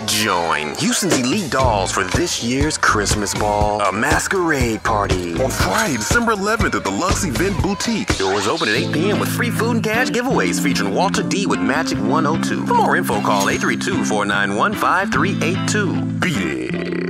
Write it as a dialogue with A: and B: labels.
A: Join Houston's elite dolls for this year's Christmas ball, a masquerade party.
B: On Friday, December 11th at the Lux Event Boutique.
A: Doors open at 8 p.m. with free food and cash giveaways featuring Walter D with Magic 102. For more info, call 832-491-5382. Beat it.